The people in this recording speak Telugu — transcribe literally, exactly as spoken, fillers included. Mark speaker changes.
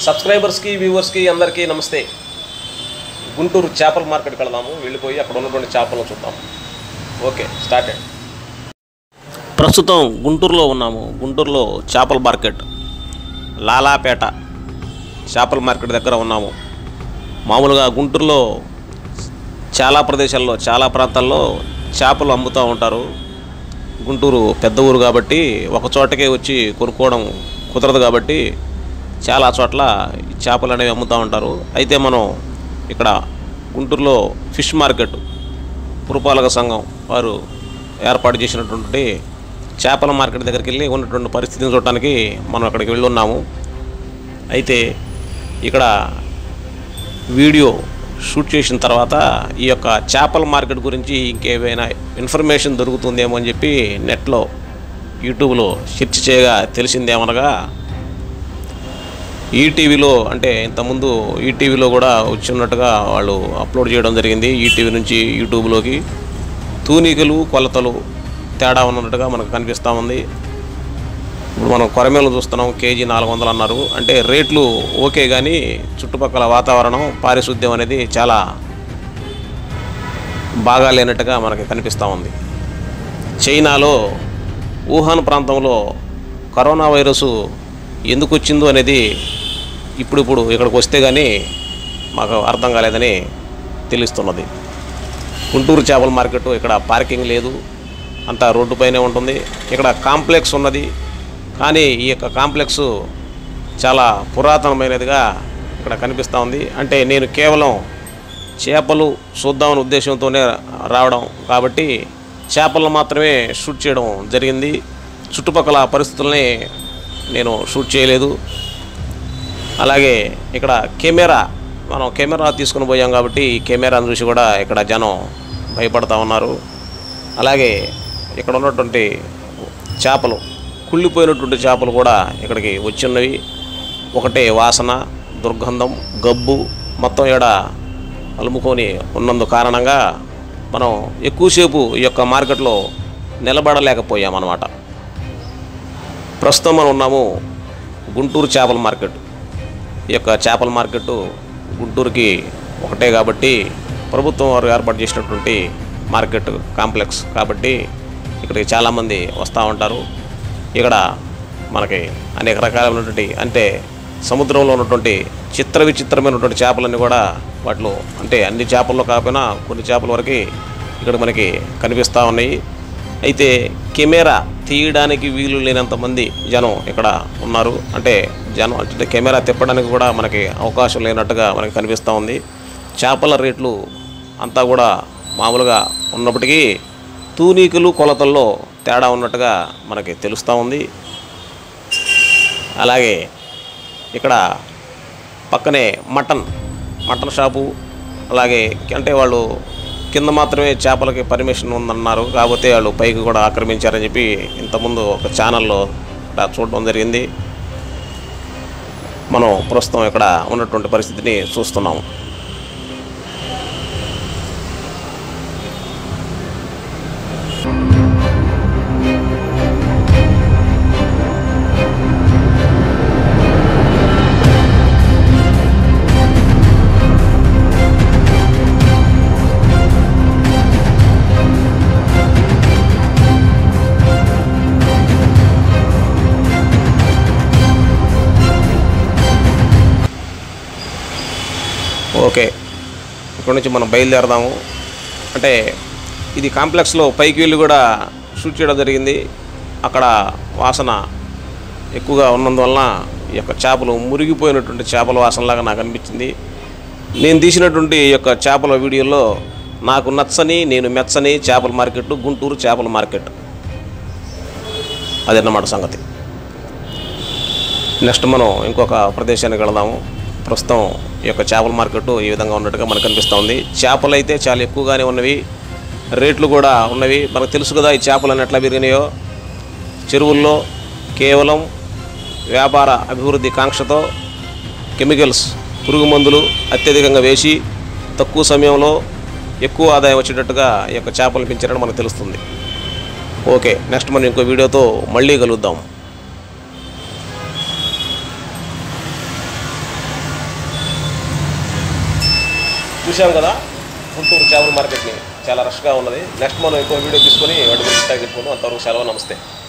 Speaker 1: సబ్స్క్రైబర్స్ కి వ్యూవర్స్ కి అందరికీ నమస్తే. గుంటూరు చేపల మార్కెట్కి వెళ్దాము. వెళ్ళిపోయి అక్కడ ఉన్నటువంటి చేపలను చూద్దాం. Okay, started. ప్రస్తుతం గుంటూరులో ఉన్నాము. గుంటూరులో చేపల మార్కెట్, లాలాపేట చేపల మార్కెట్ దగ్గర ఉన్నాము. మామూలుగా గుంటూరులో చాలా ప్రదేశాల్లో, చాలా ప్రాంతాల్లో చేపలు అమ్ముతూ ఉంటారు. గుంటూరు పెద్ద ఊరు కాబట్టి ఒక చోటకే వచ్చి కొనుక్కోవడం కుదరదు కాబట్టి చాలా చోట్ల చేపలు అనేవి అమ్ముతూ ఉంటారు. అయితే మనం ఇక్కడ గుంటూరులో ఫిష్ మార్కెట్ పురపాలక సంఘం వారు ఏర్పాటు చేసినటువంటి చేపల మార్కెట్ దగ్గరికి వెళ్ళి ఉన్నటువంటి పరిస్థితిని చూడటానికి మనం అక్కడికి వెళ్ళి ఉన్నాము. అయితే ఇక్కడ వీడియో షూట్ చేసిన తర్వాత ఈ యొక్క చేపల మార్కెట్ గురించి ఇంకేమైనా ఇన్ఫర్మేషన్ దొరుకుతుందేమో అని చెప్పి నెట్లో యూట్యూబ్లో సెర్చ్ చేయగా తెలిసిందేమనగా, ఈటీవీలో అంటే ఇంతకుముందు ఈటీవీలో కూడా వచ్చి ఉన్నట్టుగా వాళ్ళు అప్లోడ్ చేయడం జరిగింది. ఈటీవీ నుంచి యూట్యూబ్లోకి తూనికలు కొలతలు తేడా ఉన్నట్టుగా మనకు కనిపిస్తూ ఉంది. ఇప్పుడు మనం కొరమేలు చూస్తున్నాం, కేజీ నాలుగు వందలు అన్నారు. అంటే రేట్లు ఓకే, కానీ చుట్టుపక్కల వాతావరణం పారిశుద్ధ్యం అనేది చాలా బాగా లేనట్టుగా మనకి కనిపిస్తూ ఉంది. చైనాలో వుహాన్ ప్రాంతంలో కరోనా వైరస్ ఎందుకు వచ్చిందో అనేది ఇప్పుడిప్పుడు ఇక్కడికి వస్తే కానీ మాకు అర్థం కాలేదని తెలుస్తున్నది. గుంటూరు చేపల మార్కెట్ ఇక్కడ పార్కింగ్ లేదు, అంతా రోడ్డుపైనే ఉంటుంది. ఇక్కడ కాంప్లెక్స్ ఉన్నది, కానీ ఈ యొక్క కాంప్లెక్స్ చాలా పురాతనమైనదిగా ఇక్కడ కనిపిస్తూ ఉంది. అంటే నేను కేవలం చేపలు చూద్దామనే ఉద్దేశంతోనే రావడం కాబట్టి చేపలను మాత్రమే షూట్ చేయడం జరిగింది. చుట్టుపక్కల పరిస్థితుల్ని నేను షూట్ చేయలేదు. అలాగే ఇక్కడ కెమెరా, మనం కెమెరా తీసుకుని పోయాం కాబట్టి ఈ కెమెరాను చూసి కూడా ఇక్కడ జనం భయపడతా ఉన్నారు. అలాగే ఇక్కడ ఉన్నటువంటి చేపలు, కుళ్ళిపోయినటువంటి చేపలు కూడా ఇక్కడికి వచ్చిన్నవి. ఒకటే వాసన, దుర్గంధం, గబ్బు మొత్తం ఈడ అలుముకొని ఉన్నందు కారణంగా మనం ఎక్కువసేపు ఈ యొక్క మార్కెట్లో నిలబడలేకపోయామన్నమాట. ప్రస్తుతం మనం ఉన్నాము గుంటూరు చేపల మార్కెట్. ఈ యొక్క చేపల మార్కెట్ గుంటూరుకి ఒకటే కాబట్టి ప్రభుత్వం వారు ఏర్పాటు చేసినటువంటి మార్కెట్ కాంప్లెక్స్ కాబట్టి ఇక్కడికి చాలామంది వస్తూ ఉంటారు. ఇక్కడ మనకి అనేక రకాలైనటువంటి, అంటే సముద్రంలో ఉన్నటువంటి చిత్ర విచిత్రమైనటువంటి చేపలన్నీ కూడా వాటిలో, అంటే అన్ని చేపల్లో కాకపోయినా కొన్ని చేపల వరకు ఇక్కడ మనకి కనిపిస్తూ ఉన్నాయి. అయితే కెమెరా తీయడానికి వీలు లేనంతమంది జనం ఇక్కడ ఉన్నారు. అంటే జనం అంటే కెమెరా తిప్పడానికి కూడా మనకి అవకాశం లేనట్టుగా మనకి కనిపిస్తూ ఉంది. చేపల రేట్లు అంతా కూడా మామూలుగా ఉన్నప్పటికీ తూనీకులు కొలతల్లో తేడా ఉన్నట్టుగా మనకి తెలుస్తూ ఉంది. అలాగే ఇక్కడ పక్కనే మటన్ మటన్ షాపు, అలాగే అంటే వాళ్ళు కింద మాత్రమే చేపలకి పర్మిషన్ ఉందన్నారు, కాకపోతే వాళ్ళు పైకి కూడా ఆక్రమించారని చెప్పి ఇంతకుముందు ఒక ఛానల్లో చూడడం జరిగింది. మనం ప్రస్తుతం ఇక్కడ ఉన్నటువంటి పరిస్థితిని చూస్తున్నాము. ఓకే, ఇక్కడ నుంచి మనం బయలుదేరదాము. అంటే ఇది కాంప్లెక్స్లో పైకి వెళ్ళి కూడా షూట్ చేయడం జరిగింది. అక్కడ వాసన ఎక్కువగా ఉన్నందువలన ఈ యొక్క చేపలు మురిగిపోయినటువంటి చేపల వాసనలాగా నాకు అనిపించింది. నేను తీసినటువంటి ఈ యొక్క చేపల వీడియోలో నాకు నచ్చని, నేను మెచ్చని చేపల మార్కెట్ గుంటూరు చేపల మార్కెట్, అదన్నమాట సంగతి. నెక్స్ట్ మనం ఇంకొక ప్రదేశానికి వెళదాము. ప్రస్తుతం ఈ యొక్క చేపల మార్కెట్ ఈ విధంగా ఉన్నట్టుగా మనకు కనిపిస్తూ ఉంది. చేపలు అయితే చాలా ఎక్కువగానే ఉన్నవి, రేట్లు కూడా ఉన్నవి. మనకు తెలుసు కదా ఈ చేపలు ఎట్లా పెరిగినాయో. చెరువుల్లో కేవలం వ్యాపార అభివృద్ధి కాంక్షతో కెమికల్స్, పురుగు మందులు అత్యధికంగా వేసి తక్కువ సమయంలో ఎక్కువ ఆదాయం వచ్చేటట్టుగా ఈ యొక్క చేపలు పెంచారని మనకు తెలుస్తుంది. ఓకే, నెక్స్ట్ మనం ఇంకో వీడియోతో మళ్ళీ కలుద్దాం. చూసాం కదా గుంటూరు చేపల మార్కెట్ని, చాలా రష్గా ఉన్నది. నెక్స్ట్ మనం ఇంకో వీడియో తీసుకొని వాటి గురించి తగ్గిపోను. అంతవరకు సెలవు, నమస్తే.